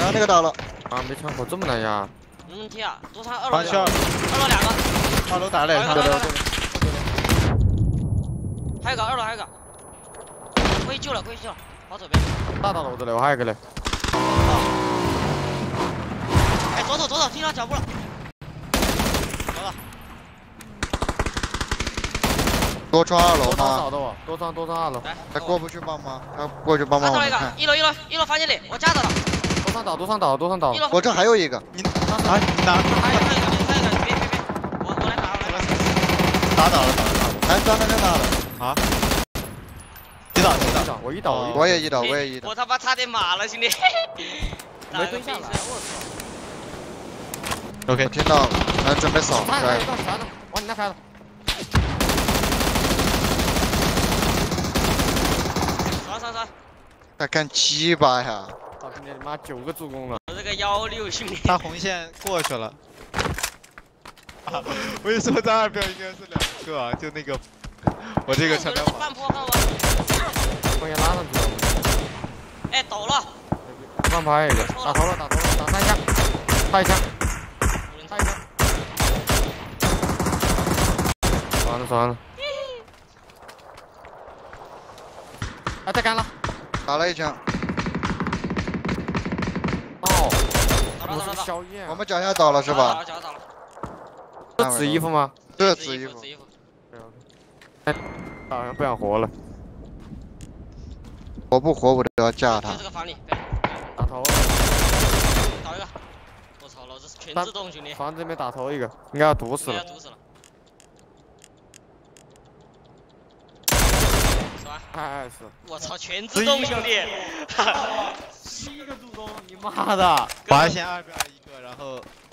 然后那个倒了。 啊，没抢过这么难呀！ 没问题啊，多上2楼2个，2楼2个， 2楼打了， 还有一个2楼还有一个，可以救了，跑左边。 打到楼子了，我还有一个嘞。 哎，左手，听到脚步了。走了。 多装2楼吗？ 多装2楼。 他过不去帮忙，他过去帮忙。 打到一个，1楼房间里，我夹着了。 多上岛。 我这还有一个，你拿。 还有一个，别，我来打。 打倒了，还专门打了啊！ 我一倒， 我也一倒。 我他妈差点马了，兄弟。 没蹲下来，我操 ！OK， 听到了，咱准备扫。 往你那开了。 杀！ 他干鸡巴呀！ 操兄弟，你妈9个助攻了。 我这个16兄弟。 他红线过去了。啊！我跟你说，在2标应该是2个啊，就那个，我这个城堡。 半坡看到吗？ 我给拉上去了。 哎，倒了。 半坡还有一个，打头了，打3枪，差1枪。算了。哎，再干了， 打了1枪。 哦， 倒了。 硝烟。 我们脚下倒了是吧？ 倒了。 是紫衣服吗？ 是紫衣服。 哎，好像不想活了。 活不活我都要架他。 就这个房里， 打头。 倒一个。我操，老子是全自动兄弟。 房子这边打头一个，应该要毒死了。是。 我操，全自动兄弟 ，7个助攻，你妈的！ 发现2标1个，然后